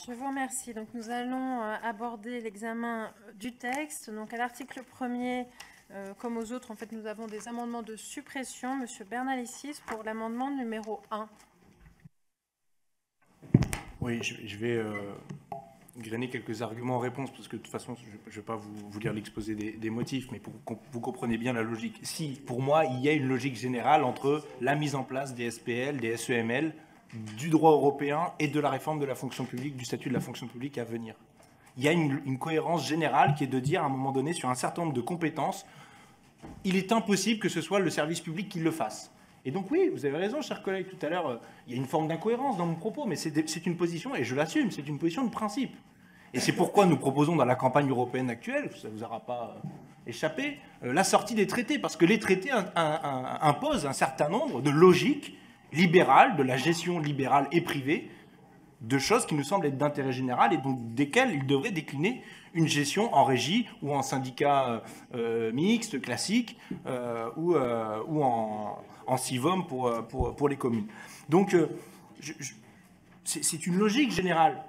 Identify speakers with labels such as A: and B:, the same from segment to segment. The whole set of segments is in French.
A: Je vous remercie. Donc, nous allons aborder l'examen du texte. Donc, à l'article 1er, comme aux autres, en fait, nous avons des amendements de suppression. Monsieur Bernalicis pour l'amendement numéro 1.
B: Oui, je vais grainer quelques arguments en réponse, parce que de toute façon, je ne vais pas vous lire l'exposé des motifs, mais pour que vous compreniez bien la logique. Si, pour moi, il y a une logique générale entre la mise en place des SPL, des SEML, du droit européen et de la réforme de la fonction publique, du statut de la fonction publique à venir. Il y a une cohérence générale qui est de dire, à un moment donné, sur un certain nombre de compétences, il est impossible que ce soit le service public qui le fasse. Et donc oui, vous avez raison, chers collègues, tout à l'heure, il y a une forme d'incohérence dans mon propos, mais c'est une position, et je l'assume, c'est une position de principe. Et c'est pourquoi nous proposons dans la campagne européenne actuelle, ça ne vous aura pas échappé, la sortie des traités, parce que les traités imposent un certain nombre de logiques libérales, de la gestion libérale et privée, de choses qui nous semblent être d'intérêt général et donc desquelles il devrait décliner une gestion en régie ou en syndicat mixte, classique, ou en CIVOM pour les communes. Donc, c'est une logique générale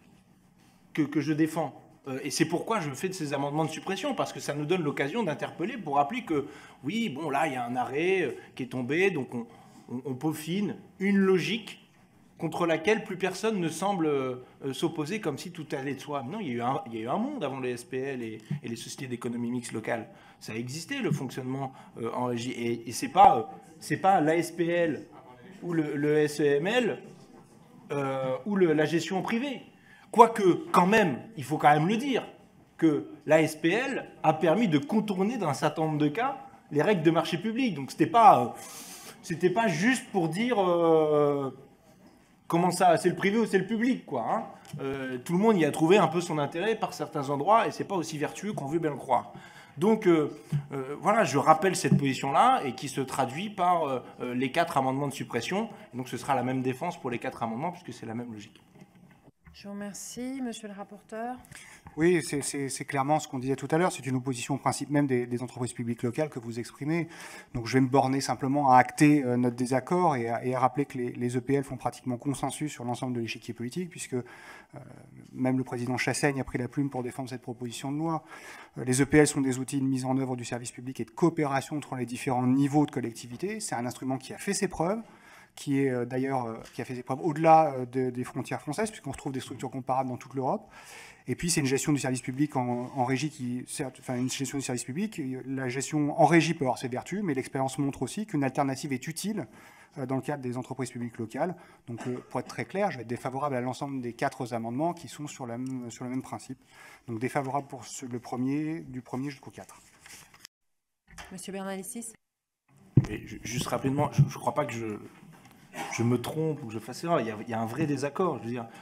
B: que je défends. Et c'est pourquoi je fais de ces amendements de suppression, parce que ça nous donne l'occasion d'interpeller pour rappeler que, oui, bon, là, il y a un arrêt qui est tombé, donc on peaufine une logique contre laquelle plus personne ne semble s'opposer comme si tout allait de soi. Non, il y a eu un monde avant les SPL et les sociétés d'économie mixte locale. Ça a existé, le fonctionnement en régie. Et c'est pas l'ASPL ou le SEML ou la gestion privée. Quoique, quand même, il faut quand même le dire, que l'ASPL a permis de contourner dans un certain nombre de cas les règles de marché public. Donc c'était pas juste pour dire comment ça, c'est le privé ou c'est le public, quoi. Hein. Tout le monde y a trouvé un peu son intérêt par certains endroits et c'est pas aussi vertueux qu'on veut bien le croire. Donc voilà, je rappelle cette position-là et qui se traduit par les 4 amendements de suppression. Et donc ce sera la même défense pour les 4 amendements puisque c'est la même logique.
A: Je vous remercie. Monsieur le rapporteur.
C: Oui, c'est clairement ce qu'on disait tout à l'heure. C'est une opposition au principe même des entreprises publiques locales que vous exprimez. Donc je vais me borner simplement à acter notre désaccord et à rappeler que les EPL font pratiquement consensus sur l'ensemble de l'échiquier politique, puisque même le président Chassaigne a pris la plume pour défendre cette proposition de loi. Les EPL sont des outils de mise en œuvre du service public et de coopération entre les différents niveaux de collectivité. C'est un instrument qui a fait ses preuves, qui est d'ailleurs qui a fait ses preuves au-delà des frontières françaises, puisqu'on retrouve des structures comparables dans toute l'Europe. Et puis c'est une gestion du service public en régie une gestion du service public. La gestion en régie peut avoir ses vertus, mais l'expérience montre aussi qu'une alternative est utile dans le cadre des entreprises publiques locales. Donc pour être très clair, je vais être défavorable à l'ensemble des 4 amendements qui sont sur le même principe. Donc défavorable pour du premier jusqu'au 4.
A: Monsieur Bernalicis.
B: Juste rapidement, je ne crois pas que je me trompe ou que je fasse erreur. Il y a un vrai désaccord. Je veux dire,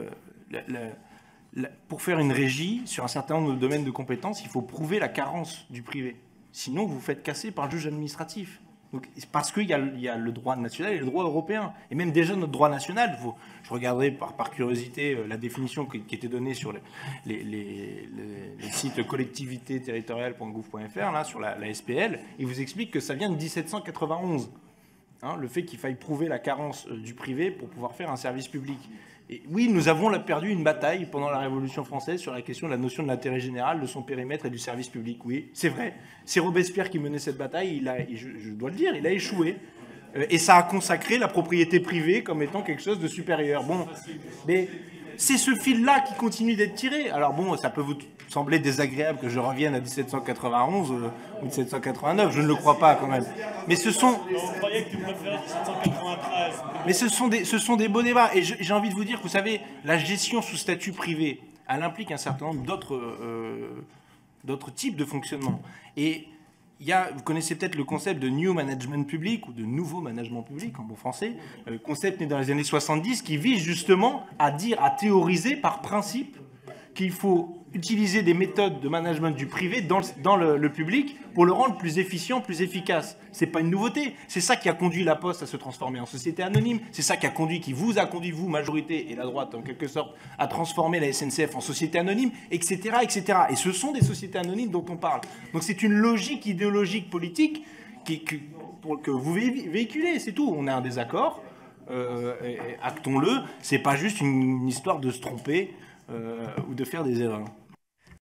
B: pour faire une régie sur un certain nombre de domaines de compétences, il faut prouver la carence du privé. Sinon, vous faites casser par le juge administratif. Donc, parce qu'il y a le droit national et le droit européen. Et même déjà notre droit national, je regarderai par curiosité la définition qui était donnée sur les sites collectivités-territoriales.gouv.fr, là, sur la SPL, il vous explique que ça vient de 1791. Hein, le fait qu'il faille prouver la carence du privé pour pouvoir faire un service public. Et oui, nous avons perdu une bataille pendant la Révolution française sur la question de la notion de l'intérêt général, de son périmètre et du service public. Oui, c'est vrai. C'est Robespierre qui menait cette bataille, je dois le dire, il a échoué. Et ça a consacré la propriété privée comme étant quelque chose de supérieur. Bon, mais c'est ce fil-là qui continue d'être tiré. Alors bon, ça peut vous sembler désagréable que je revienne à 1791 ou 1789, je ne le crois pas quand même. Mais ce sont...
D: On croyait que tu préférais 1793.
B: Mais ce sont des beaux débats. Et j'ai envie de vous dire que, vous savez, la gestion sous statut privé, elle implique un certain nombre d'autres types de fonctionnement. Et vous connaissez peut-être le concept de New Management Public ou de Nouveau Management Public en bon français, concept né dans les années 70 qui vise justement à théoriser par principe qu'il faut utiliser des méthodes de management du privé dans le public pour le rendre plus efficient, plus efficace. C'est pas une nouveauté. C'est ça qui a conduit la Poste à se transformer en société anonyme. C'est ça qui vous a conduit, vous, majorité, et la droite, en quelque sorte, à transformer la SNCF en société anonyme, etc., etc. Et ce sont des sociétés anonymes dont on parle. Donc c'est une logique idéologique politique que vous véhiculez, c'est tout. On a un désaccord. actons-le. C'est pas juste une histoire de se tromper ou de faire des erreurs.